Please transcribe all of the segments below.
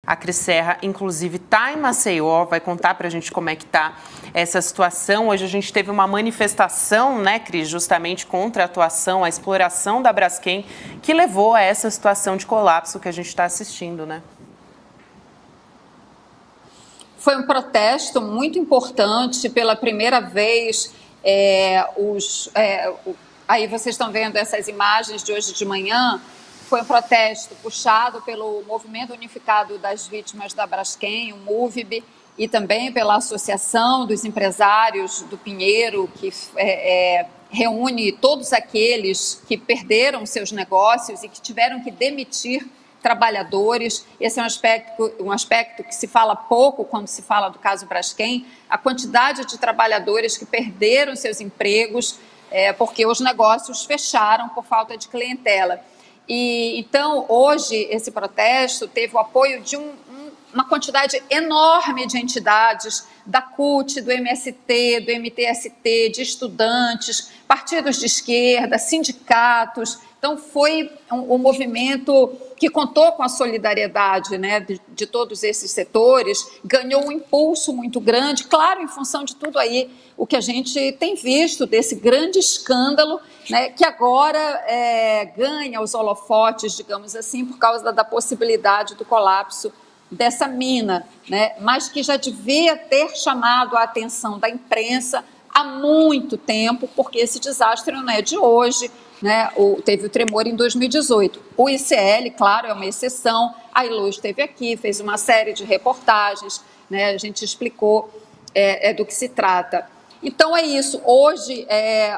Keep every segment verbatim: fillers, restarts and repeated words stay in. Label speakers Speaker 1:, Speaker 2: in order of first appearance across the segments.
Speaker 1: A Cris Serra, inclusive, está em Maceió, vai contar para a gente como é que está essa situação. Hoje a gente teve uma manifestação, né, Cris, justamente contra a atuação, a exploração da Braskem, que levou a essa situação de colapso que a gente está assistindo, né?
Speaker 2: Foi um protesto muito importante. Pela primeira vez, é, os, é, aí vocês estão vendo essas imagens de hoje de manhã. Foi um protesto puxado pelo Movimento Unificado das Vítimas da Braskem, o MUVIB, e também pela Associação dos Empresários do Pinheiro, que é, é, reúne todos aqueles que perderam seus negócios e que tiveram que demitir trabalhadores. Esse é um aspecto, um aspecto que se fala pouco quando se fala do caso Braskem, a quantidade de trabalhadores que perderam seus empregos é, porque os negócios fecharam por falta de clientela. E, então, hoje, esse protesto teve o apoio de um, um, uma quantidade enorme de entidades, da C U T, do M S T, do M T S T, de estudantes, partidos de esquerda, sindicatos. Então, foi um, um movimento que contou com a solidariedade, né, de, de todos esses setores, ganhou um impulso muito grande, claro, em função de tudo aí o que a gente tem visto desse grande escândalo, né, que agora é, ganha os holofotes, digamos assim, por causa da, da possibilidade do colapso dessa mina, né, mas que já devia ter chamado a atenção da imprensa há muito tempo, porque esse desastre não é de hoje, né? O, teve o tremor em dois mil e dezoito. O I C L, claro, é uma exceção. A Ilô esteve aqui, fez uma série de reportagens, né? A gente explicou é, é, do que se trata. Então é isso. Hoje é,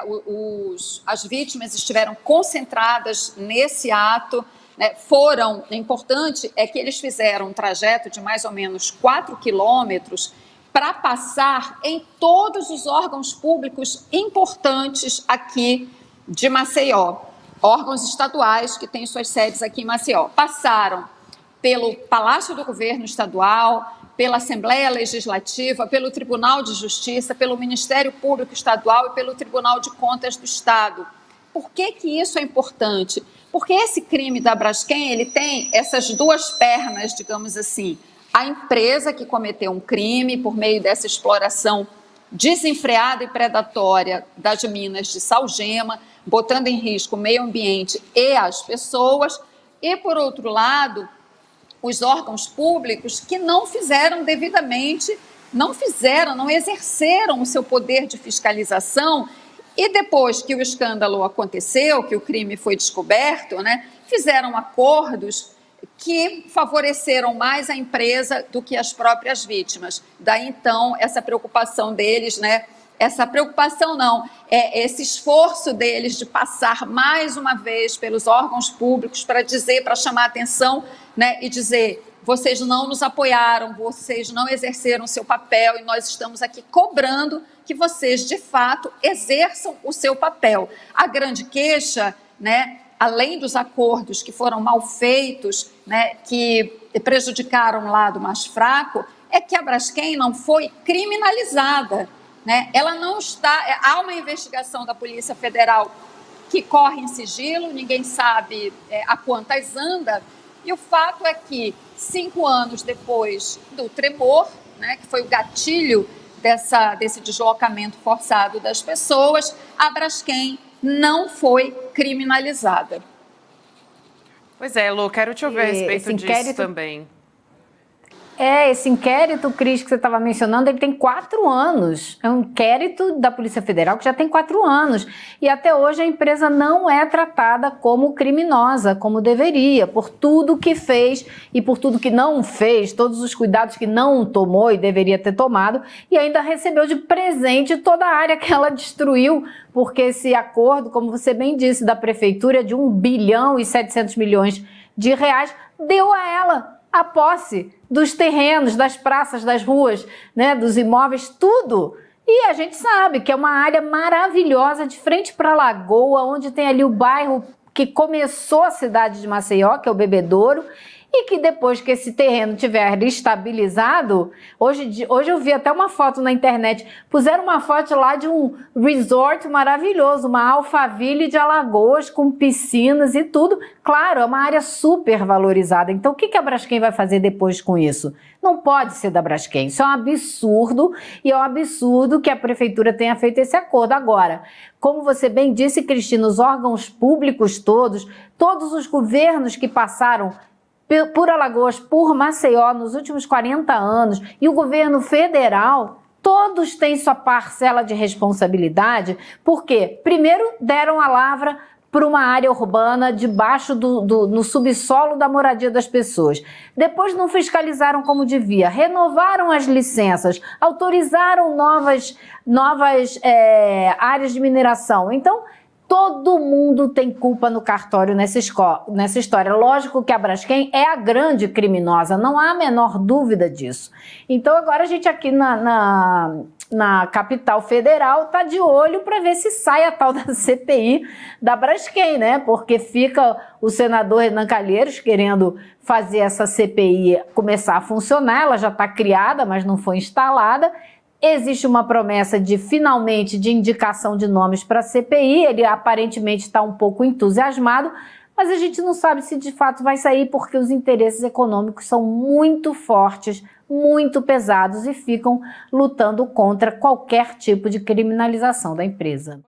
Speaker 2: os, as vítimas estiveram concentradas nesse ato. Né? Foram, é importante é que eles fizeram um trajeto de mais ou menos quatro quilômetros para passar em todos os órgãos públicos importantes aqui de Maceió, órgãos estaduais que têm suas sedes aqui em Maceió. Passaram pelo Palácio do Governo Estadual, pela Assembleia Legislativa, pelo Tribunal de Justiça, pelo Ministério Público Estadual e pelo Tribunal de Contas do Estado. Por que que isso é importante? Porque esse crime da Braskem, ele tem essas duas pernas, digamos assim. A empresa que cometeu um crime por meio dessa exploração desenfreada e predatória das minas de Salgema, botando em risco o meio ambiente e as pessoas, e, por outro lado, os órgãos públicos que não fizeram devidamente, não fizeram, não exerceram o seu poder de fiscalização, e depois que o escândalo aconteceu, que o crime foi descoberto, né, fizeram acordos que favoreceram mais a empresa do que as próprias vítimas. Daí, então, essa preocupação deles, né? Essa preocupação não, é esse esforço deles de passar mais uma vez pelos órgãos públicos para dizer, para chamar a atenção, né? E dizer, vocês não nos apoiaram, vocês não exerceram o seu papel e nós estamos aqui cobrando que vocês, de fato, exerçam o seu papel. A grande queixa, né? Além dos acordos que foram mal feitos, né, que prejudicaram o lado mais fraco, é que a Braskem não foi criminalizada. Né? Ela não está. Há uma investigação da Polícia Federal que corre em sigilo, ninguém sabe é, a quantas anda, e o fato é que, cinco anos depois do tremor, né, que foi o gatilho dessa, desse deslocamento forçado das pessoas, a Braskem não foi criminalizada.
Speaker 1: Pois é, Lu, quero te ouvir a respeito
Speaker 3: esse inquérito...
Speaker 1: disso também.
Speaker 3: É, esse inquérito, Cris, que você estava mencionando, ele tem quatro anos. É um inquérito da Polícia Federal que já tem quatro anos. E até hoje a empresa não é tratada como criminosa, como deveria, por tudo que fez e por tudo que não fez, todos os cuidados que não tomou e deveria ter tomado, e ainda recebeu de presente toda a área que ela destruiu, porque esse acordo, como você bem disse, da prefeitura de um bilhão e setecentos milhões de reais, deu a ela a posse dos terrenos, das praças, das ruas, né, dos imóveis, tudo. E a gente sabe que é uma área maravilhosa de frente para a Lagoa, onde tem ali o bairro que começou a cidade de Maceió, que é o Bebedouro, e que depois que esse terreno tiver estabilizado, hoje, hoje eu vi até uma foto na internet, puseram uma foto lá de um resort maravilhoso, uma Alphaville de Alagoas com piscinas e tudo. Claro, é uma área super valorizada. Então o que a Braskem vai fazer depois com isso? Não pode ser da Braskem, isso é um absurdo e é um absurdo que a prefeitura tenha feito esse acordo. Agora, como você bem disse, Cristina, os órgãos públicos todos, todos os governos que passaram por Alagoas, por Maceió nos últimos quarenta anos e o governo federal, todos têm sua parcela de responsabilidade, porque primeiro deram a lavra para uma área urbana debaixo do, do no subsolo da moradia das pessoas. Depois não fiscalizaram como devia, renovaram as licenças, autorizaram novas, novas é, áreas de mineração. Então, todo mundo tem culpa no cartório nessa, nessa história. Lógico que a Braskem é a grande criminosa, não há a menor dúvida disso. Então agora a gente aqui na, na, na capital federal está de olho para ver se sai a tal da C P I da Braskem, né? Porque fica o senador Renan Calheiros querendo fazer essa C P I começar a funcionar, ela já está criada, mas não foi instalada. Existe uma promessa de, finalmente, de indicação de nomes para a C P I, ele aparentemente está um pouco entusiasmado, mas a gente não sabe se de fato vai sair porque os interesses econômicos são muito fortes, muito pesados e ficam lutando contra qualquer tipo de criminalização da empresa.